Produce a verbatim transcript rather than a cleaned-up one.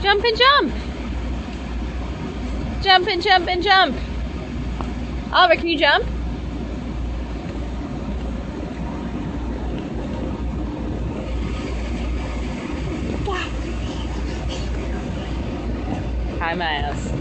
Jump and jump. Jump and jump and jump. Oliver, can you jump? Hi, Miles.